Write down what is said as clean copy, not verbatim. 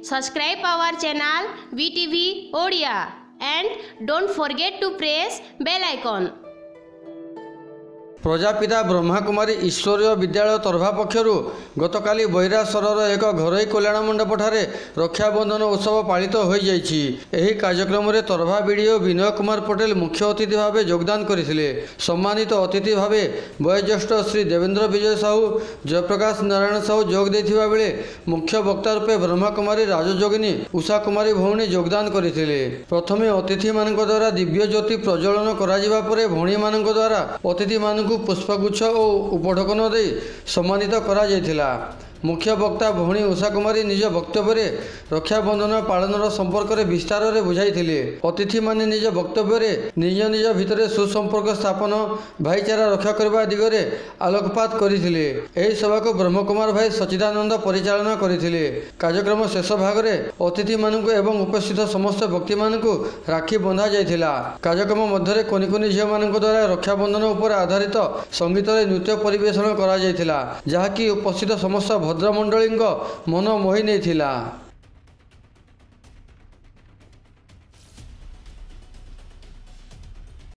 Subscribe our channel VTV Odia and don't forget to press bell icon. Prajapita Brahmakumari ईश्वरीय विद्यालय तरफा पक्षर गतकाली बैरा सहर एक घरोई कल्याण मंडपठारे रक्षाबंधन उत्सव पालित हो जाइए। कार्यक्रम में तरफा वीडियो विनय कुमार पटेल मुख्य अतिथि भाव योगदान करते। सम्मानित अतिथि भाव वयोज्येष्ठ श्री देवेंद्र विजय साहू जयप्रकाश नारायण साहू जोग देथिबा बेले मुख्य वक्ता रूपे ब्रह्माकुमारी राजयोगिनी उषा कुमारी भौणी योगदान करते। प्रथमे अतिथि मान द्वारा दिव्य ज्योति प्रज्वलन करा परे भौणी मान द्वारा अतिथि मान पुष्पगुच्छ और उपढकन दे सम्मानित करा जायथिला। मुख्य वक्ता भौणी उषा कुमारी निज वक्तव्य रक्षाबंधन पालन संपर्क में विस्तार में बुझाई। अतिथि माने निज वक्तव्य निज निज भितर सुसंपर्क स्थापन भाईचारा रक्षा करने दिगरे आलोकपात करथिले। एही सभा को ब्रह्मकुमार भाई सच्चिदानंद परिचालना करथिले। कार्यक्रम शेष भाग में अतिथि मानकु एवं उपस्थित समस्त व्यक्ति मानकु राखी बंधा जायथिला। कार्यक्रम मध्य कोनी कोनी झियो मानक द्वारा रक्षाबंधन उपर आधारित संगीत नृत्य परिवेषण करा जायथिला, जहाँकि उपस्थित समस्त भद्रमंडली मन मोहि नहीं थिला।